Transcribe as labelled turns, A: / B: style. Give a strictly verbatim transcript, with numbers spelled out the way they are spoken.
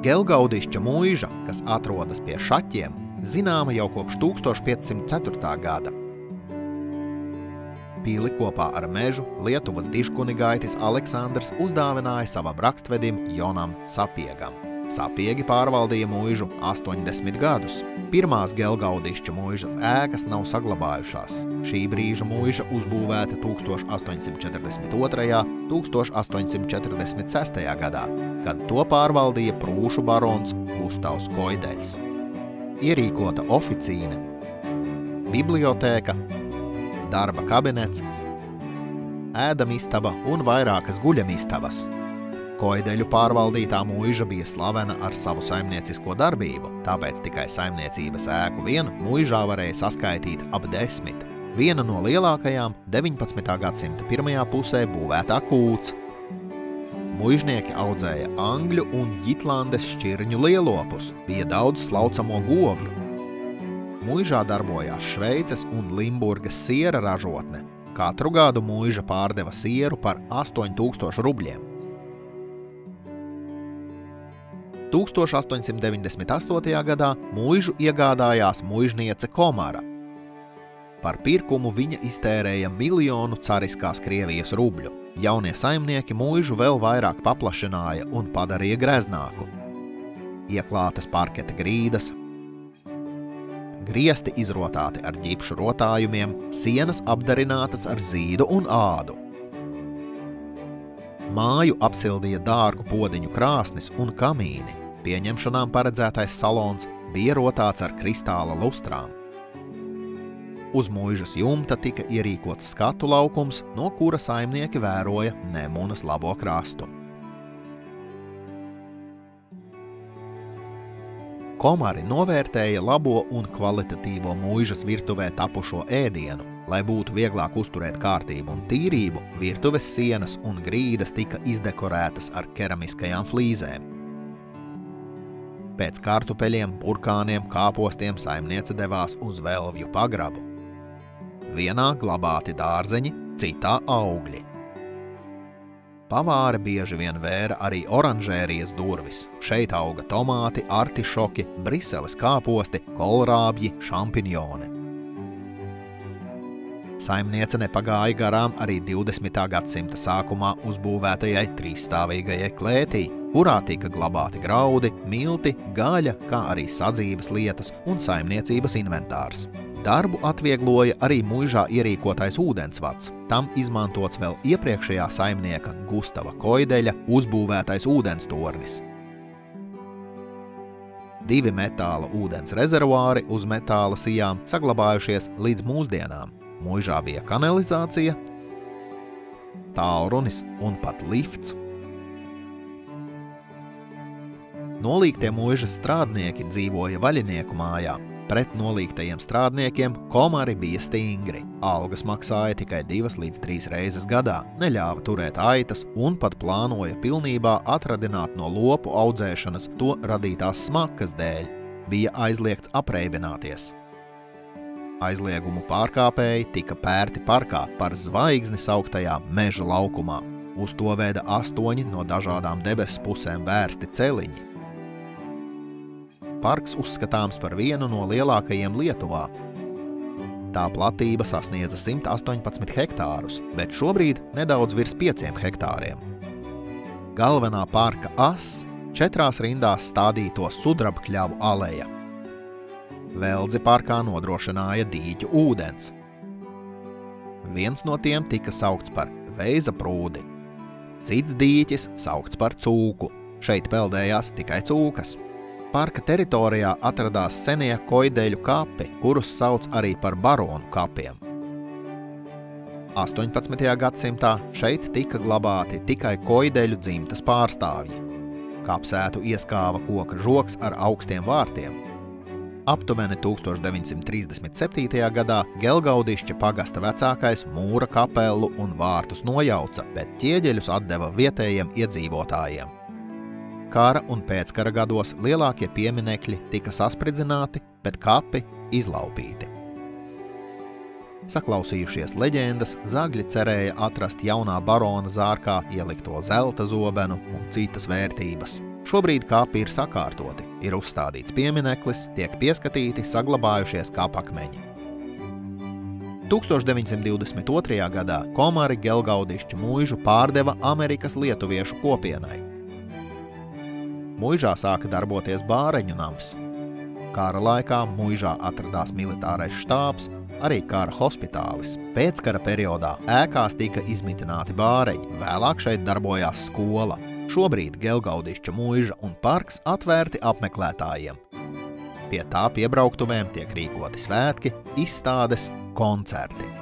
A: Gelgaudišķa muiža, kas atrodas pie Šaķiem, zināma jau kopš tūkstoš piecsimt ceturtā gada. Pili kopā ar mežu Lietuvas dižkunigaitis Aleksandrs uzdāvināja savam rakstvedim Jonam Sapiegam. Sapiegi pārvaldīja muižu astoņdesmit gadus. Pirmās Gelgaudišķa muižas ēkas nav saglabājušās. Šī brīža muiža uzbūvēta tūkstoš astoņsimt četrdesmit otrajā un tūkstoš astoņsimt četrdesmit sestajā gadā, kad to pārvaldīja prūšu barons Gustavs Koideļs. Ierīkota oficīne, bibliotēka, darba kabinets, ēdamistaba un vairākas guļamistabas. Koideļu pārvaldītā muiža bija slavena ar savu saimniecisko darbību, tāpēc tikai saimniecības ēku vien muižā varēja saskaitīt ap desmit. Viena no lielākajām deviņpadsmitā gadsimta pirmajā pusē būvētā Kūts. Muižnieki audzēja angļu un Jitlandes šķirņu lielopus, bija daudz slaucamo govju. Muižā darbojās Šveices un Limburgas siera ražotne. Katru gadu muiža pārdeva sieru par astoņu tūkstošu rubļiem. tūkstoš astoņsimt deviņdesmit astotajā gadā muižu iegādājās muižniece Komara. Par pirkumu viņa iztērēja miljonu cariskās Krievijas rubļu. Jaunie saimnieki muižu vēl vairāk paplašināja un padarīja greznāku. Ieklātas parketa grīdas, griesti izrotāti ar ģipšu rotājumiem, sienas apdarinātas ar zīdu un ādu. Māju apsildīja dārgu podiņu krāsnis un kamīni. Pieņemšanām paredzētais salons bija rotāts ar kristāla lustrām. Uz muižas jumta tika ierīkots skatu laukums, no kura saimnieki vēroja Nemunas labo krastu. Komari novērtēja labo un kvalitatīvo muižas virtuvē tapušo ēdienu. Lai būtu vieglāk uzturēt kārtību un tīrību, virtuves sienas un grīdas tika izdekorētas ar keramiskajām flīzēm. Pēc kartupeļiem, burkāniem, kāpostiem saimniece devās uz Velvju pagrabu. Vienā glabāti dārzeņi, citā augļi. Pavāre bieži vien vēra arī oranžērijas durvis. Šeit auga tomāti, artišoki, briseles kāposti, kolrābji, šampinjoni. Saimniece nepagāja garām arī divdesmitā gadsimta sākumā uzbūvētajai trīsstāvīgajai klētī, kurā tika glabāti graudi, milti, gaļa, kā arī sadzīves lietas un saimniecības inventārs. Darbu atviegloja arī muižā ierīkotais ūdensvads. Tam izmantots vēl iepriekšējā saimnieka Gustava Koideļa uzbūvētais ūdenstornis. Divi metāla ūdens rezervuāri uz metāla sijām saglabājušies līdz mūsdienām. Muižā bija kanalizācija, tālrunis un pat lifts. Nolīgtie muižas strādnieki dzīvoja vaļinieku mājā. Pret nolīgtajiem strādniekiem komari bija stingri. Algas maksāja tikai divas līdz trīs reizes gadā, neļāva turēt aitas un pat plānoja pilnībā atradināt no lopu audzēšanas to radītās smakas dēļ. Bija aizliegts apreibināties. Aizliegumu pārkāpēji tika pērti parkā par zvaigzni sauktajā meža laukumā. Uz to veda astoņi no dažādām debesu pusēm vērsti celiņi. Parks uzskatāms par vienu no lielākajiem Lietuvā. Tā platība sasniedza simt astoņpadsmit hektārus, bet šobrīd nedaudz virs pieciem hektāriem. Galvenā parka ass četrās rindās stādīto sudrabkļavu aleja. Veldzi parkā nodrošināja dīķu ūdens. Viens no tiem tika saukts par Veiza prūdi. Cits dīķis saukts par Cūku. Šeit peldējās tikai cūkas. Parka teritorijā atradās senie Koideļu kapi, kurus sauc arī par baronu kapiem. astoņpadsmitajā gadsimtā šeit tika glabāti tikai Koideļu dzimtas pārstāvji. Kapsētu ieskāva koka žogs ar augstiem vārtiem. Aptuveni tūkstoš deviņsimt trīsdesmit septītajā gadā Gelgaudišķa pagasta vecākais mūra kapelu un vārtus nojauca, bet ķieģeļus atdeva vietējiem iedzīvotājiem. Kara un pēckara gados lielākie pieminekļi tika saspridzināti, bet kapi izlaupīti. Saklausījušies leģendas, zagļi cerēja atrast jaunā barona zārkā ielikto zelta zobenu un citas vērtības. Šobrīd kapi ir sakārtoti, ir uzstādīts piemineklis, tiek pieskatīti saglabājušies kapakmeņi. tūkstoš deviņsimt divdesmit otrajā gadā Komari Gelgaudišķu muižu pārdeva Amerikas lietuviešu kopienai. Muižā sāka darboties bāreņu nams. Kara laikā muižā atradās militārais štābs, arī kara hospitālis. Pēckara periodā ēkās tika izmitināti bāreņi, vēlāk šeit darbojās skola. Šobrīd Gelgaudišķa muiža un parks atvērti apmeklētājiem. Pie tā piebrauktuvēm tiek rīkoti svētki, izstādes, koncerti.